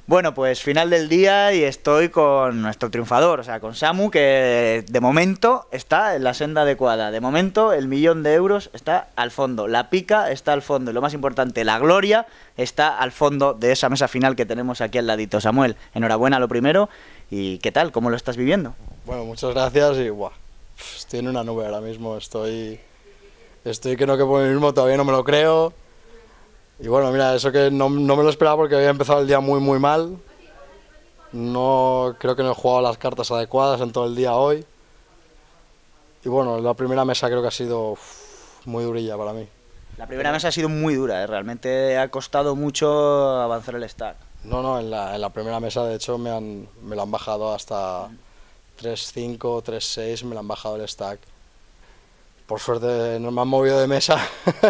Bueno, pues final del día y estoy con nuestro triunfador, o sea, con Samu, que de momento está en la senda adecuada. De momento el 1.000.000 de euros está al fondo, la pica está al fondo y lo más importante, la gloria está al fondo de esa mesa final que tenemos aquí al ladito. Samuel, enhorabuena lo primero y ¿qué tal? ¿Cómo lo estás viviendo? Bueno, muchas gracias y buah, estoy en una nube ahora mismo, estoy que no quepo en mí mismo, todavía no me lo creo. Y bueno, mira, eso que no me lo esperaba porque había empezado el día muy mal. No, creo que no he jugado las cartas adecuadas en todo el día hoy. Y bueno, la primera mesa creo que ha sido muy durilla para mí. La primera mesa ha sido muy dura, realmente ha costado mucho avanzar el stack. No, en la primera mesa de hecho me lo han bajado hasta 3-5, 3-6, me lo han bajado el stack. Por suerte no me han movido de mesa.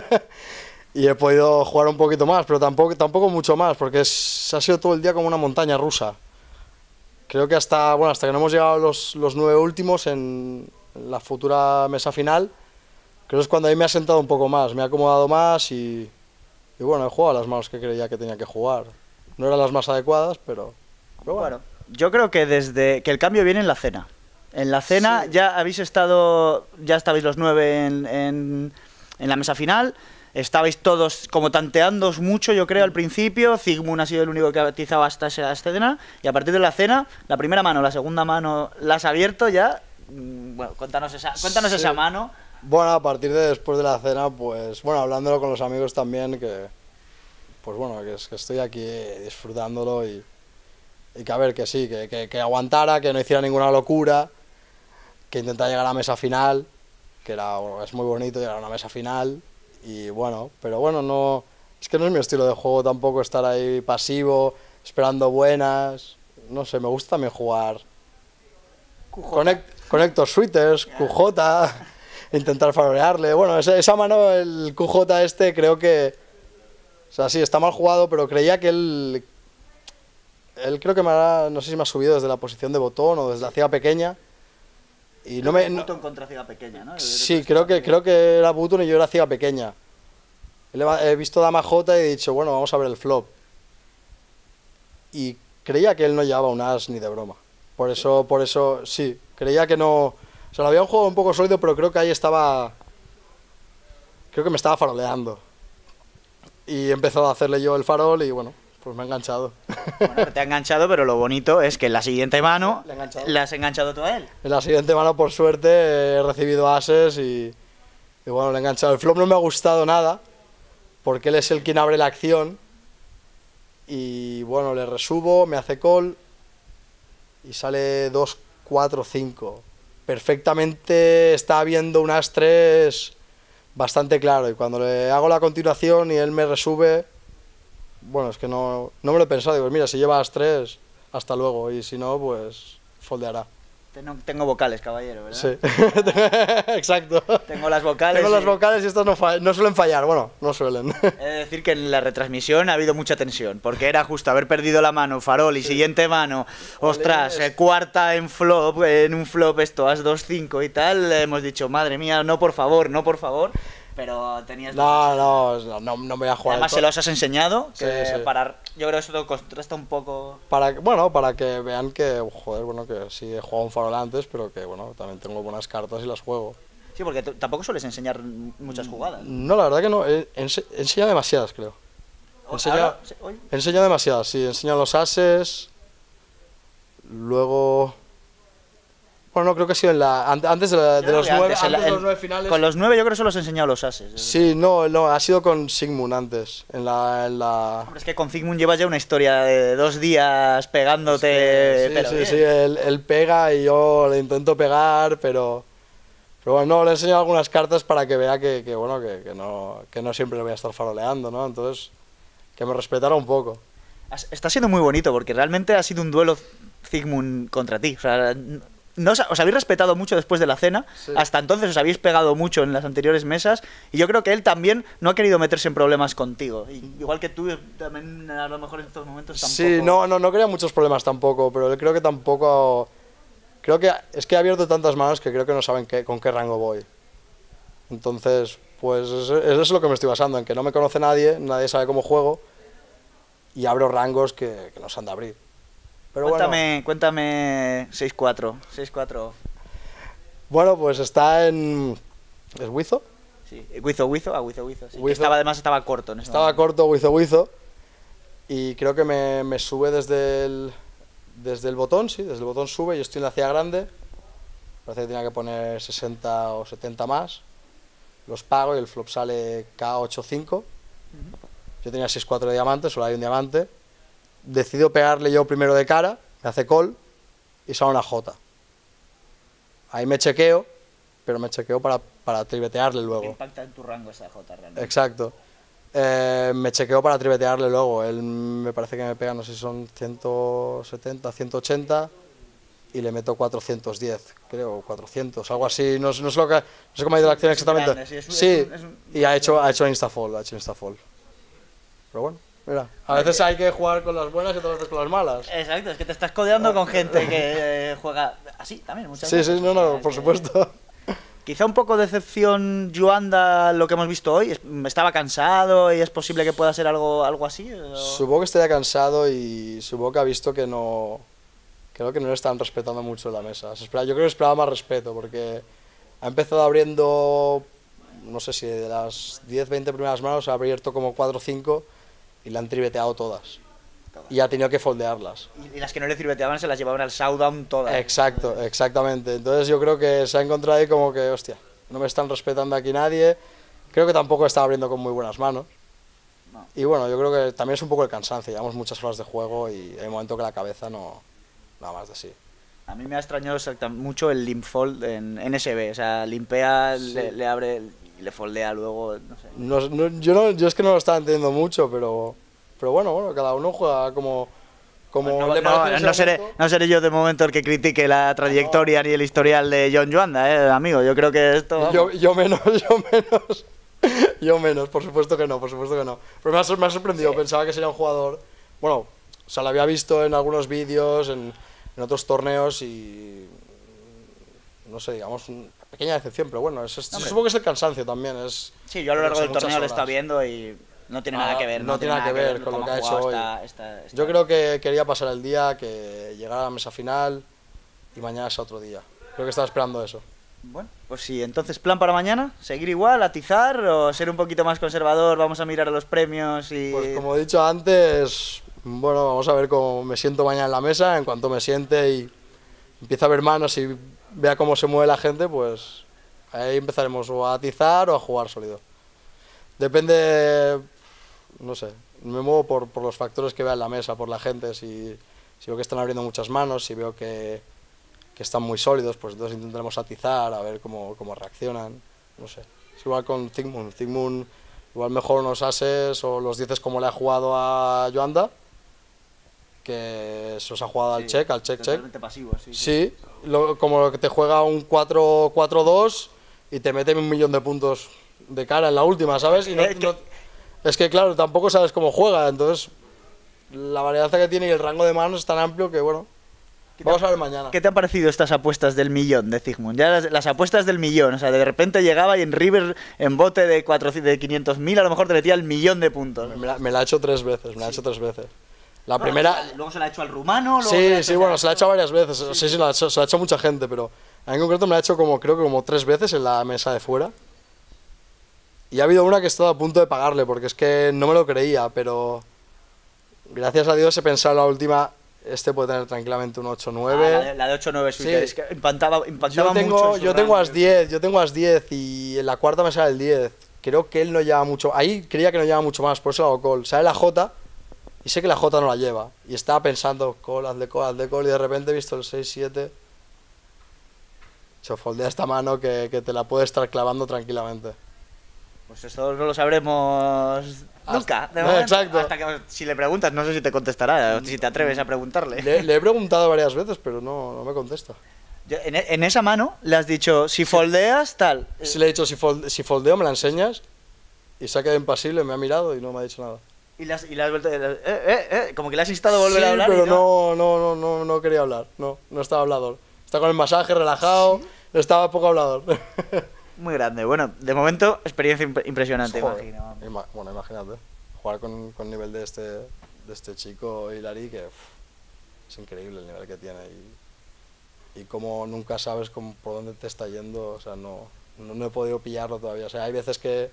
Y he podido jugar un poquito más, pero tampoco mucho más, porque ha sido todo el día como una montaña rusa. Creo que hasta que no hemos llegado a los 9 últimos en la futura mesa final, creo que es cuando ahí me ha sentado un poco más, me ha acomodado más y bueno, he jugado a las manos que creía que tenía que jugar. No eran las más adecuadas, pero bueno. Yo creo que desde que el cambio viene en la cena. En la cena sí. Ya estabais los 9 en la mesa final. Estabais todos como tanteándoos mucho, yo creo, al principio. Zygmunt ha sido el único que ha atizado hasta esa escena. Y a partir de la cena, la primera mano, la segunda mano, la has abierto ya. Bueno, cuéntanos esa mano. Bueno, a partir de después de la cena, pues, bueno, hablándolo con los amigos también, que estoy aquí disfrutándolo y que a ver, que sí, que aguantara, que no hiciera ninguna locura, que intentara llegar a la mesa final, es muy bonito llegar a una mesa final. Y bueno, pero bueno, es que no es mi estilo de juego tampoco estar ahí pasivo, esperando buenas. No sé, me gusta también jugar. Conecto Sweeters, QJ, intentar farolearle. Bueno, esa mano, el QJ este, creo que... O sea, sí, está mal jugado, pero creía que él creo que no sé si me ha subido desde la posición de botón o desde la ciega pequeña. Y Button contra ciega pequeña, ¿no? Sí, creo que era Button y yo era ciega pequeña. He visto Dama J y he dicho, bueno, vamos a ver el flop. Y creía que él no llevaba un as ni de broma. Por eso, sí, creía que no... O sea, lo había un juego un poco sólido, pero creo que ahí estaba... Creo que me estaba faroleando. Y he empezado a hacerle yo el farol y bueno, pues me ha enganchado. Bueno, te ha enganchado, pero lo bonito es que en la siguiente mano le has enganchado tú a él. En la siguiente mano, por suerte, he recibido ases y bueno, le he enganchado. El flop no me ha gustado nada, porque él es el quien abre la acción. Y bueno, le resubo, me hace call y sale 2, 4, 5. Perfectamente está viendo un as 3 bastante claro. Y cuando le hago la continuación y él me resube... Bueno, es que no me lo he pensado, digo, mira, si llevas 3, hasta luego, y si no, pues foldeará. Tengo vocales, caballero, ¿verdad? Sí, exacto. Tengo las vocales. Tengo las vocales y estas no suelen fallar, bueno, no suelen. He de decir que en la retransmisión ha habido mucha tensión, porque era justo haber perdido la mano, farol, y siguiente mano, ostras, cuarta en un flop esto, as 2-5 y tal, hemos dicho, madre mía, no por favor, pero tenías... No me voy a jugar. Además se los has enseñado, que sí. Yo creo que eso contrasta un poco... Para que vean que, joder, bueno, que sí he jugado un farol antes, pero que, bueno, también tengo buenas cartas y las juego. Sí, porque tampoco sueles enseñar muchas jugadas. No, la verdad que no, enseña demasiadas, creo. Enseña demasiadas, sí, enseña los ases, luego... Bueno, no, creo que ha sido antes de los 9 finales. Con los 9 yo creo que solo os he enseñado los ases. Sí, no, ha sido con Zygmunt antes, en la... Hombre, es que con Zygmunt llevas ya una historia de 2 días pegándote... Sí, él pega y yo le intento pegar, pero bueno, no, le he enseñado algunas cartas para que vea que no siempre le voy a estar faroleando, ¿no? Entonces, que me respetara un poco. Está siendo muy bonito, porque realmente ha sido un duelo Zygmunt contra ti, o sea... os habéis respetado mucho después de la cena, sí. Hasta entonces os habéis pegado mucho en las anteriores mesas y yo creo que él también no ha querido meterse en problemas contigo, igual que tú también a lo mejor en estos momentos tampoco... Sí, no quería muchos problemas tampoco, pero él creo que tampoco... Creo que es que he abierto tantas manos que creo que no saben con qué rango voy. Entonces, pues eso es lo que me estoy basando, en que no me conoce nadie sabe cómo juego y abro rangos que no se han de abrir. Pero Cuéntame 6-4 off. Bueno, pues está en... ¿Es Wizo? Sí, Wizo, sí. Wizo. Además estaba corto en ese Estaba momento. corto Wizo. Y creo que me sube desde el botón, sí, desde el botón sube y estoy en la CIA grande. Parece que tenía que poner 60 o 70 más. Los pago y el flop sale K8-5. Yo tenía 6-4 de diamante, solo hay un diamante. Decido pegarle yo primero de cara, me hace call y sale una J. Ahí me chequeo, pero me chequeo para tribetearle luego. Impacta en tu rango esa J realmente. Exacto. Me chequeo para tribetearle luego. Él me parece que me pega, no sé si son 170, 180 y le meto 410, creo, 400, algo así. No sé cómo ha ido la acción exactamente. Grande, sí, y ha hecho instafall, Pero bueno, mira, a veces hay que jugar con las buenas y otras veces con las malas. Exacto, es que te estás codeando con gente que juega así también muchas Sí, veces. sí, no, por supuesto. Quizá un poco de decepción Yuanda lo que hemos visto hoy. Estaba cansado y es posible que pueda ser algo así. Supongo que estaría cansado y supongo que ha visto que no... Creo que no le están respetando mucho en la mesa. Yo creo que esperaba más respeto porque ha empezado abriendo, no sé si de las 10-20 primeras manos ha abierto como 4 o 5 y le han tribeteado todas. Y ha tenido que foldearlas. Y las que no le tribeteaban se las llevaban al showdown todas. Exacto, exactamente. Entonces yo creo que se ha encontrado ahí como que, hostia, no me están respetando aquí nadie. Creo que tampoco está abriendo con muy buenas manos. No. Y bueno, yo creo que también es un poco el cansancio. Llevamos muchas horas de juego y hay un momento que la cabeza no... Nada más de sí. A mí me ha extrañado mucho el limp fold en SB. O sea, limpea, Sí. le abre y le foldea luego, no sé. Yo es que no lo estaba entendiendo mucho, pero bueno, cada uno juega como le parece en ese momento. No seré yo de momento el que critique la trayectoria ni el historial de John Yuanda, amigo. Yo creo que esto... vamos. Yo menos. Yo menos, por supuesto que no. Pero me ha sorprendido, Sí. Pensaba que sería un jugador... Bueno, o sea, lo había visto en algunos vídeos, en otros torneos y... No sé, digamos, una pequeña decepción, pero bueno, supongo que es el cansancio también. Sí, yo a lo largo son del torneo muchas lo he estado horas. viendo y no tiene nada que ver. No tiene nada que ver con cómo lo que ha jugado hecho hoy. Yo creo que quería pasar el día, que llegara a la mesa final y mañana es otro día. Creo que estaba esperando eso. Bueno, pues sí, entonces plan para mañana, seguir igual, atizar o ser un poquito más conservador, vamos a mirar a los premios y... Pues como he dicho antes, bueno, vamos a ver cómo me siento mañana en la mesa. En cuanto me siente y empiece a ver manos y vea cómo se mueve la gente, pues ahí empezaremos o a atizar o a jugar sólido. Depende, no sé, me muevo por los factores que vea en la mesa, por la gente. Si veo que están abriendo muchas manos, si veo que están muy sólidos, pues entonces intentaremos atizar, a ver cómo reaccionan, no sé. Es igual con Zygmunt, igual mejor unos ases o los 10 como le ha jugado a Yuanda, que se os ha jugado al check. Totalmente pasivo, sí. Sí, como lo que te juega un 4-4-2 y te mete 1.000.000 de puntos de cara en la última, ¿sabes? Y es que claro, tampoco sabes cómo juega, entonces la variedad que tiene y el rango de manos es tan amplio que bueno, vamos a ver mañana. ¿Qué te han parecido estas apuestas del millón de Zygmunt? Ya las apuestas del millón, o sea, de repente llegaba y en River, en bote de 500.000, a lo mejor te metía el 1.000.000 de puntos. Me la ha hecho 3 veces, La primera... Luego se la ha hecho al rumano. Sí, bueno, se la ha hecho varias veces. Sí, se la ha hecho mucha gente, pero a mí en concreto me la ha hecho creo que como 3 veces en la mesa de fuera. Y ha habido una que he estado a punto de pagarle, porque es que no me lo creía, pero gracias a Dios he pensado en la última, puede tener tranquilamente un 8-9. La de 8-9 Sí. es que impactaba Yo mucho. tengo as 10 y en la cuarta me sale el 10. Creo que él no lleva mucho, ahí creía que no lleva mucho más, por eso le hago call. Sale la J y sé que la J no la lleva. Y estaba pensando, hazle call, y de repente he visto el 6-7. Foldea esta mano que te la puede estar clavando tranquilamente. Pues esto no lo sabremos nunca. De No, momento. exacto. Hasta que si le preguntas, no sé si te contestará, o si te atreves a preguntarle. Le he preguntado varias veces, pero no me contesta. En esa mano le has dicho, si foldeas, tal. Sí le he dicho, si foldeo me la enseñas, y se ha quedado impasible, me ha mirado y no me ha dicho nada. Y le has vuelto. Como que le has instado a volver a hablar. Pero y no quería hablar, no estaba hablador. Está con el masaje, relajado, estaba poco hablador. Muy grande. Bueno, de momento, experiencia impresionante, Joder. imagino. Bueno, imagínate, jugar con nivel de este de este chico Hilary, que es increíble el nivel que tiene. Y como nunca sabes por dónde te está yendo, o sea, no he podido pillarlo todavía. O sea, hay veces que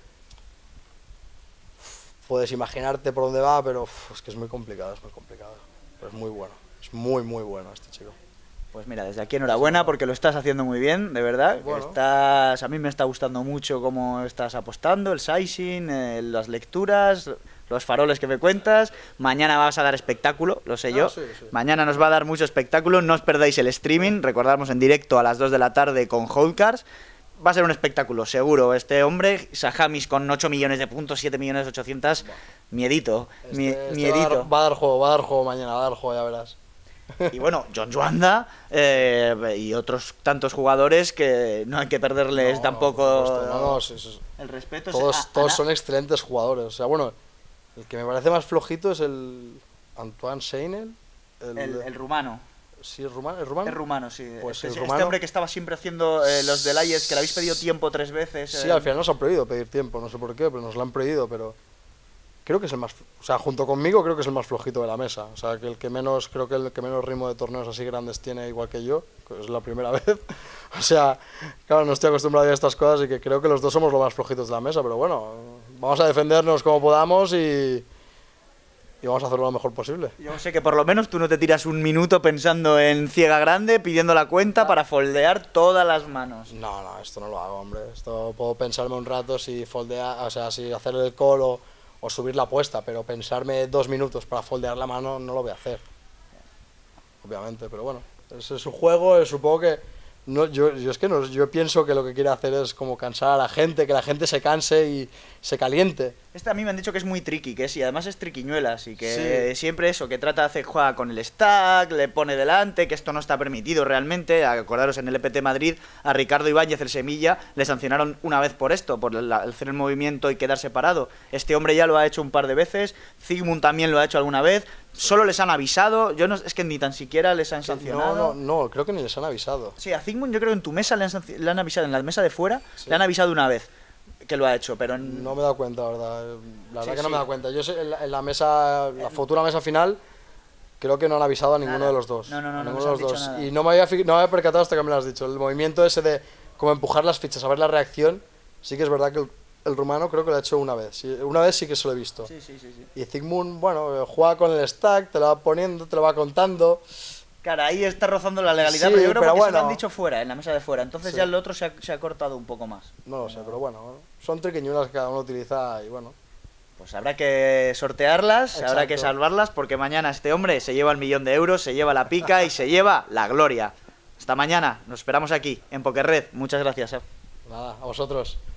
puedes imaginarte por dónde va, pero es que es muy complicado, es muy complicado. Pero es muy bueno, es muy, muy bueno este chico. Pues mira, desde aquí enhorabuena porque lo estás haciendo muy bien, de verdad. Bueno. A mí me está gustando mucho cómo estás apostando, el sizing, las lecturas, los faroles que me cuentas. Mañana vas a dar espectáculo, lo sé yo. Sí, sí. Mañana nos va a dar mucho espectáculo. No os perdáis el streaming, recordamos en directo a las 2 de la tarde con Holdcards. Va a ser un espectáculo, seguro. Este hombre, Sahamis con 8 millones de puntos, 7 millones 800, miedito, miedito. Va a dar juego mañana, va a dar juego, ya verás. Y bueno, John Juanda y otros tantos jugadores que no hay que perderles tampoco el respeto. Todos son excelentes jugadores. O sea, bueno, el que me parece más flojito es el Antoine Seinel. El rumano. ¿Sí, es rumano? ¿Es rumano? Es rumano, sí. Pues este rumano. hombre que estaba siempre haciendo los delayers, que le habéis pedido tiempo 3 veces. Sí, al final nos han prohibido pedir tiempo, no sé por qué, pero nos lo han prohibido, pero creo que es el más, o sea, junto conmigo creo que es el más flojito de la mesa. O sea, que creo que el que menos ritmo de torneos así grandes tiene, igual que yo, que es la primera vez. O sea, claro, no estoy acostumbrado a estas cosas y que creo que los dos somos los más flojitos de la mesa, pero bueno, vamos a defendernos como podamos y vamos a hacerlo lo mejor posible. Yo sé que por lo menos tú no te tiras un minuto pensando en ciega grande, pidiendo la cuenta para foldear todas las manos. No, esto no lo hago, hombre. Esto puedo pensarme un rato si foldear, o sea, si hacer el call o subir la apuesta, pero pensarme 2 minutos para foldear la mano no lo voy a hacer. Obviamente, pero bueno, ese es un juego, supongo que yo pienso que lo que quiere hacer es como cansar a la gente, que la gente se canse y se caliente. A mí me han dicho que es muy tricky, que sí, además es triquiñuelas y que siempre eso, que trata de hacer, juega con el stack, le pone delante, que esto no está permitido realmente. Acordaros en el EPT Madrid a Ricardo Ibáñez, el Semilla, le sancionaron una vez por esto, por hacer el movimiento y quedar separado. Este hombre ya lo ha hecho un par de veces, Zygmunt también lo ha hecho alguna vez. Solo les han avisado, es que ni tan siquiera les han sancionado. No, creo que ni les han avisado. Sí, a Zygmunt yo creo que en tu mesa le han avisado, en la mesa de fuera, le han avisado una vez que lo ha hecho, pero... No me he dado cuenta, la verdad. La verdad que no me he dado cuenta. Yo sé, en la mesa, la futura mesa final, creo que no han avisado a ninguno de los dos. No ninguno de los dos. Y no me había percatado hasta que me lo has dicho. El movimiento ese de como empujar las fichas, a ver la reacción, sí que es verdad que el rumano creo que lo ha hecho una vez. Sí, una vez sí que se lo he visto. Sí. Y Zygmunt, bueno, juega con el stack, te lo va poniendo, te lo va contando. Claro, ahí está rozando la legalidad, Sí, pero yo creo que bueno, se lo han dicho fuera, en la mesa de fuera. Entonces ya el otro se ha cortado un poco más. No lo sé, pero bueno, son triquiñuelas que cada uno utiliza y bueno. Pues habrá que sortearlas, Exacto. habrá que salvarlas, porque mañana este hombre se lleva el 1.000.000 de euros, se lleva la pica y se lleva la gloria. Hasta mañana, nos esperamos aquí, en Pokerred. Muchas gracias. Nada, a vosotros.